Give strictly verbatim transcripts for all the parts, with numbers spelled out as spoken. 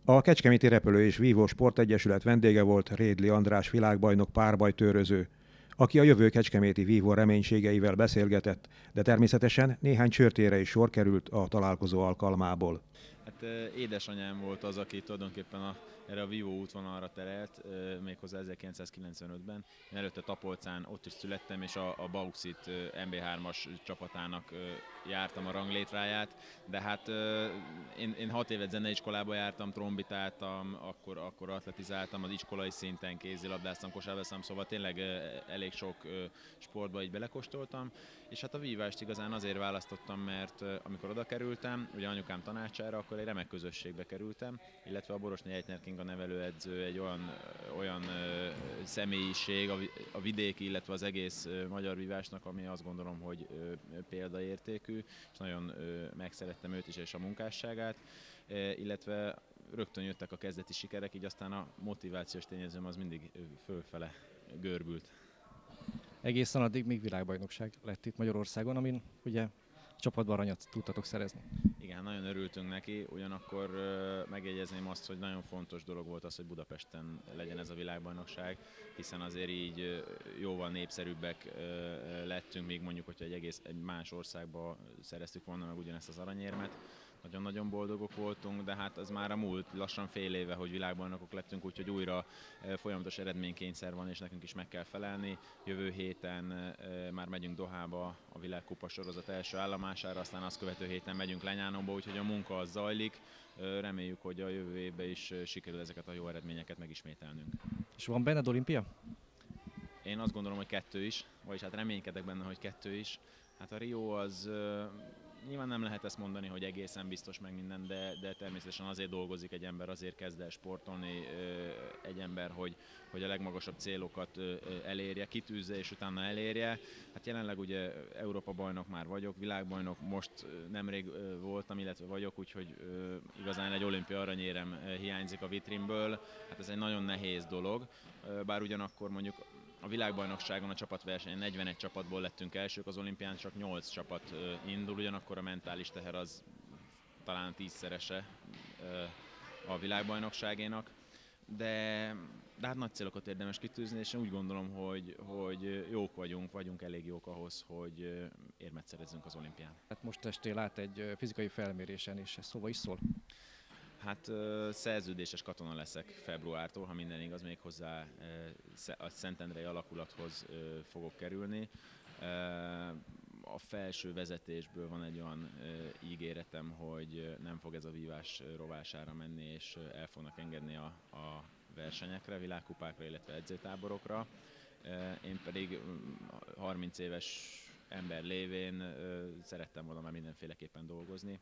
A Kecskeméti Repülő és Vívó Sportegyesület vendége volt Rédli András világbajnok párbajtőröző, aki a jövő kecskeméti vívó reménységeivel beszélgetett, de természetesen néhány csörtére is sor került a találkozó alkalmából. Hát édesanyám volt az, aki tulajdonképpen a, erre a vívó útvonalra terelt, méghozzá ezerkilencszázkilencvenötben. Én előtte Tapolcán ott is születtem, és a, a Bauxit em bé hármas csapatának jártam a ranglétráját, de hát én, én hat évet zeneiskolába jártam, trombitáltam, akkor, akkor atletizáltam, az iskolai szinten kézilabdáztam, kosárlabdáztam, szóval tényleg elég sok sportba így belekóstoltam, és hát a vívást igazán azért választottam, mert amikor oda kerültem, ugye anyukám tanácsára, akkor egy remek közösségbe kerültem, illetve a Borosné Ejtner Kinga nevelőedző egy olyan, olyan ö, személyiség a, a vidéki, illetve az egész ö, magyar vívásnak, ami azt gondolom, hogy ö, példaértékű, és nagyon ö, megszerettem őt is és a munkásságát, e, illetve rögtön jöttek a kezdeti sikerek, így aztán a motivációs tényezőm az mindig fölfele görbült. Egészen addig még világbajnokság lett itt Magyarországon, amin ugye csapatban aranyat tudtatok szerezni. Igen, nagyon örültünk neki, ugyanakkor uh, megjegyezném azt, hogy nagyon fontos dolog volt az, hogy Budapesten legyen ez a világbajnokság, hiszen azért így uh, jóval népszerűbbek uh, lettünk, még mondjuk, hogyha egy egész egy más országba szereztük volna meg ugyanezt az aranyérmet. Nagyon-nagyon boldogok voltunk, de hát az már a múlt lassan fél éve, hogy világbajnokok lettünk, úgyhogy újra folyamatos eredménykényszer van, és nekünk is meg kell felelni. Jövő héten már megyünk Dohába a világkupa sorozat első állomására, aztán azt követő héten megyünk Lenyánóba, úgyhogy a munka az zajlik. Reméljük, hogy a jövő évben is sikerül ezeket a jó eredményeket megismételnünk. És van benned olimpia? Én azt gondolom, hogy kettő is, vagyis hát reménykedek benne, hogy kettő is. Hát a Rio az... Nyilván nem lehet ezt mondani, hogy egészen biztos meg minden, de, de természetesen azért dolgozik egy ember, azért kezd el sportolni egy ember, hogy, hogy a legmagasabb célokat elérje, kitűzze és utána elérje. Hát jelenleg ugye Európa bajnok már vagyok, világbajnok most nemrég voltam, illetve vagyok, úgyhogy igazán egy olimpia aranyérem hiányzik a vitrínből. Hát ez egy nagyon nehéz dolog, bár ugyanakkor mondjuk a világbajnokságon a csapatversenyen negyvenegy csapatból lettünk elsők, az olimpián csak nyolc csapat indul, ugyanakkor a mentális teher az talán tízszerese a világbajnokságénak, de, de hát nagy célokat érdemes kitűzni, és én úgy gondolom, hogy, hogy jók vagyunk, vagyunk elég jók ahhoz, hogy érmet szerezzünk az olimpián. Hát most estél át egy fizikai felmérésen, és ez szóval is szól? Hát szerződéses katona leszek februártól, ha minden igaz, még hozzá a Szentendrei alakulathoz fogok kerülni. A felső vezetésből van egy olyan ígéretem, hogy nem fog ez a vívás rovására menni, és el fognak engedni a, a versenyekre, világkupákra, illetve edzőtáborokra. Én pedig harminc éves ember lévén szerettem volna már mindenféleképpen dolgozni,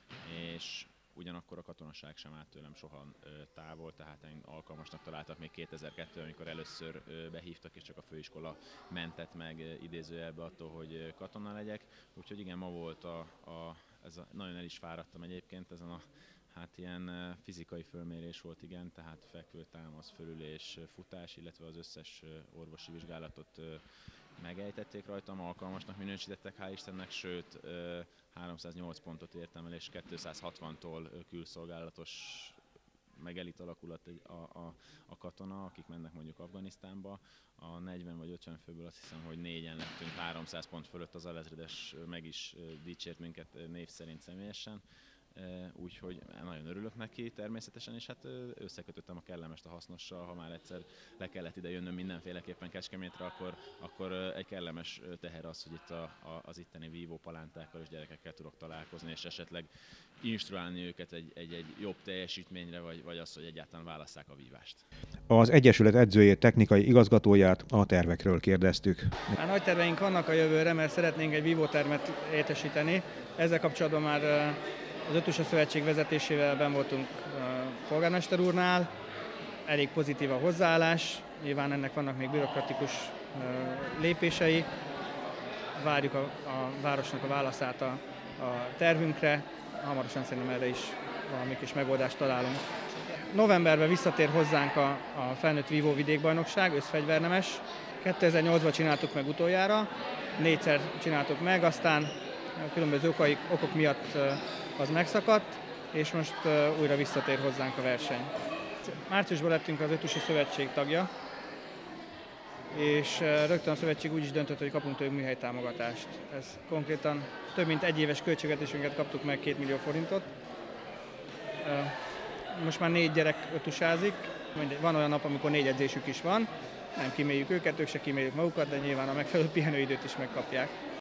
és ugyanakkor a katonaság sem állt tőlem soha távol, tehát én alkalmasnak találtak még kétezer-kettőben, amikor először behívtak, és csak a főiskola mentett meg idézőjelbe attól, hogy katona legyek. Úgyhogy igen, ma volt a, a, ez a, nagyon el is fáradtam egyébként, ezen a hát ilyen fizikai fölmérés volt, igen, tehát fekvő, támasz, fölülés, futás, illetve az összes orvosi vizsgálatot megejtették rajtam, alkalmasnak minősítettek, hál' Istennek, sőt háromszáznyolc pontot értem el, és kétszázhatvantól külszolgálatos megelit alakulat a, a, a katona, akik mennek mondjuk Afganisztánba. A negyven vagy ötven főből azt hiszem, hogy négyen lettünk háromszáz pont fölött, az alezredes meg is dicsért minket név szerint személyesen. Úgyhogy nagyon örülök neki természetesen, és hát összekötöttem a kellemest a hasznossal, ha már egyszer le kellett ide jönnöm mindenféleképpen Kecskemétre, akkor, akkor egy kellemes teher az, hogy itt a, a, az itteni vívó palántákkal és gyerekekkel tudok találkozni, és esetleg instruálni őket egy, egy, egy jobb teljesítményre, vagy, vagy az, hogy egyáltalán válasszák a vívást. Az Egyesület edzőjét, technikai igazgatóját a tervekről kérdeztük. Már nagy terveink vannak a jövőre, mert szeretnénk egy vívótermet létesíteni. Ezzel kapcsolatban már az Ötös Szövetség vezetésével benn voltunk a polgármester úrnál, elég pozitív a hozzáállás, nyilván ennek vannak még bürokratikus lépései, várjuk a, a városnak a válaszát a, a tervünkre, hamarosan szerintem erre is valami kis megoldást találunk. Novemberben visszatér hozzánk a, a felnőtt vívó vidékbajnokság, összfegyvernemes, kétezer-nyolcban csináltuk meg utoljára, négyszer csináltuk meg, aztán különböző okok miatt az megszakadt. és most újra visszatér hozzánk a verseny. Márciusban lettünk az Ötusi Szövetség tagja, és rögtön a szövetség úgy is döntött, hogy kapunk tőlük műhelytámogatást. Ez konkrétan több mint egy éves költségvetésünket kaptuk meg, két millió forintot. Most már négy gyerek ötusázik, van olyan nap, amikor négy edzésük is van, nem kíméljük őket, ők se kíméljük magukat, de nyilván a megfelelő pihenőidőt is megkapják.